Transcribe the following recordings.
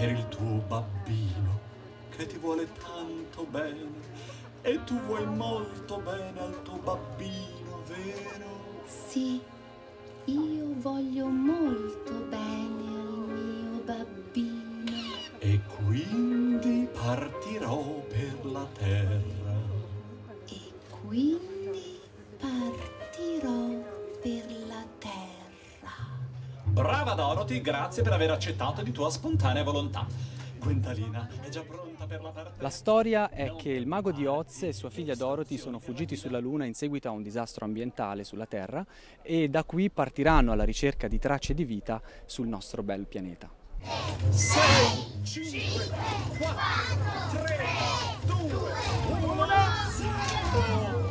per il tuo babbino che ti vuole tanto bene e tu vuoi molto bene al tuo babbino, vero? Sì, io voglio molto bene al mio babbino. E quindi partirò per la terra. E quindi partirò per la terra. Brava Dorothy, grazie per aver accettato di tua spontanea volontà. Gwentalina è già pronta per la partenza. La storia è che il mago di Oz e sua figlia Dorothy sono fuggiti sulla Luna in seguito a un disastro ambientale sulla Terra e da qui partiranno alla ricerca di tracce di vita sul nostro bel pianeta. 6, 5, 4, 3, 2, 1, 0!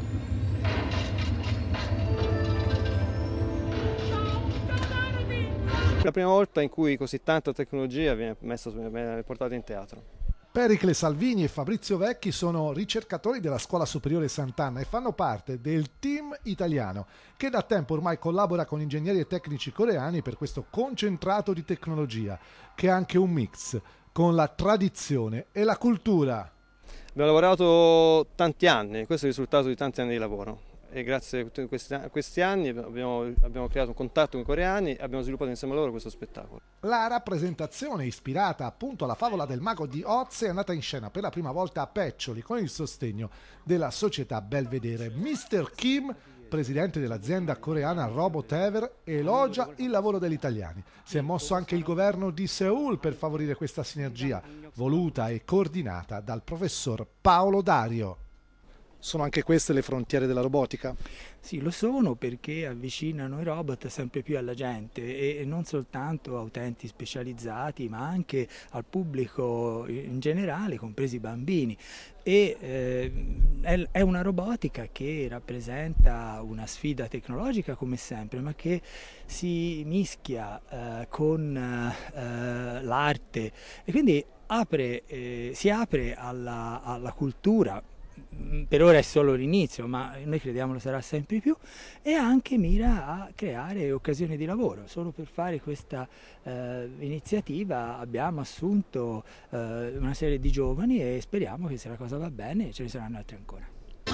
La prima volta in cui così tanta tecnologia viene portata in teatro. Pericle Salvini e Fabrizio Vecchi sono ricercatori della Scuola Superiore Sant'Anna e fanno parte del team italiano che da tempo ormai collabora con ingegneri e tecnici coreani per questo concentrato di tecnologia che è anche un mix con la tradizione e la cultura. Abbiamo lavorato tanti anni, questo è il risultato di tanti anni di lavoro. E grazie a tutti questi anni abbiamo creato un contatto con i coreani e abbiamo sviluppato insieme a loro questo spettacolo. La rappresentazione ispirata appunto alla favola del mago di Oz è andata in scena per la prima volta a Peccioli con il sostegno della società Belvedere. Mr. Kim, presidente dell'azienda coreana Robot Ever, elogia il lavoro degli italiani. Si è mosso anche il governo di Seoul per favorire questa sinergia, voluta e coordinata dal professor Paolo Dario. Sono anche queste le frontiere della robotica? Sì, lo sono perché avvicinano i robot sempre più alla gente e non soltanto a utenti specializzati ma anche al pubblico in generale, compresi i bambini. E è una robotica che rappresenta una sfida tecnologica come sempre, ma che si mischia con l'arte e quindi si apre alla cultura. Per ora è solo l'inizio, ma noi crediamo lo sarà sempre più, e anche mira a creare occasioni di lavoro. Solo per fare questa iniziativa abbiamo assunto una serie di giovani e speriamo che se la cosa va bene ce ne saranno altri ancora.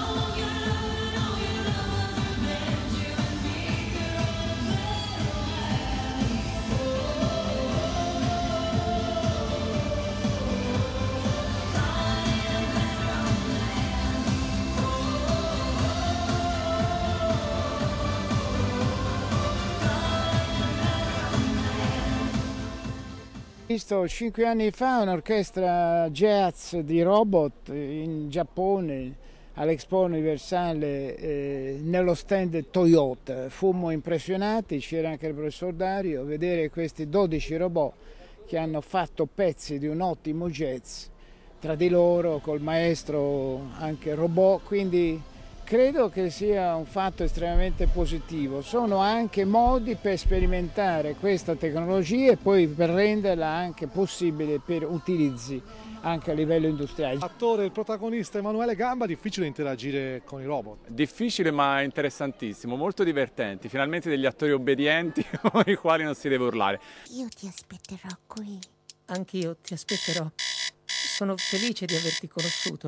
Ho visto 5 anni fa un'orchestra jazz di robot in Giappone all'Expo Universale nello stand Toyota. Fummo impressionati, c'era anche il professor Dario, vedere questi 12 robot che hanno fatto pezzi di un ottimo jazz tra di loro, col maestro anche robot, quindi credo che sia un fatto estremamente positivo. Sono anche modi per sperimentare questa tecnologia e poi per renderla anche possibile per utilizzi anche a livello industriale. L'attore, il protagonista Emanuele Gamba, difficile interagire con i robot. Difficile ma interessantissimo, molto divertenti, finalmente degli attori obbedienti con i quali non si deve urlare. Io ti aspetterò qui. Anch'io ti aspetterò. Sono felice di averti conosciuto.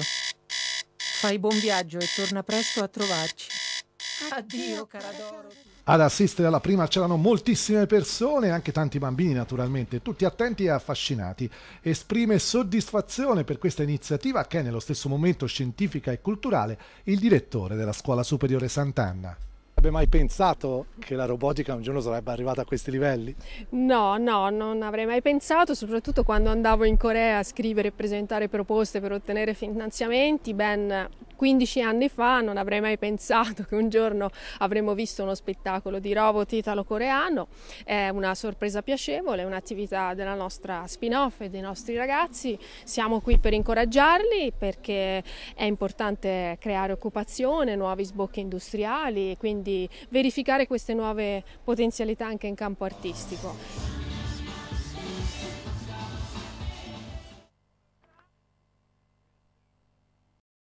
Fai buon viaggio e torna presto a trovarci. Addio, cara Dorothy. Ad assistere alla prima c'erano moltissime persone, anche tanti bambini naturalmente, tutti attenti e affascinati. Esprime soddisfazione per questa iniziativa che è nello stesso momento scientifica e culturale il direttore della Scuola Superiore Sant'Anna. Avete mai pensato che la robotica un giorno sarebbe arrivata a questi livelli? No, non avrei mai pensato, soprattutto quando andavo in Corea a scrivere e presentare proposte per ottenere finanziamenti, ben 15 anni fa non avrei mai pensato che un giorno avremmo visto uno spettacolo di robot italo-coreano. È una sorpresa piacevole, è un'attività della nostra spin-off e dei nostri ragazzi. Siamo qui per incoraggiarli perché è importante creare occupazione, nuovi sbocchi industriali e quindi verificare queste nuove potenzialità anche in campo artistico.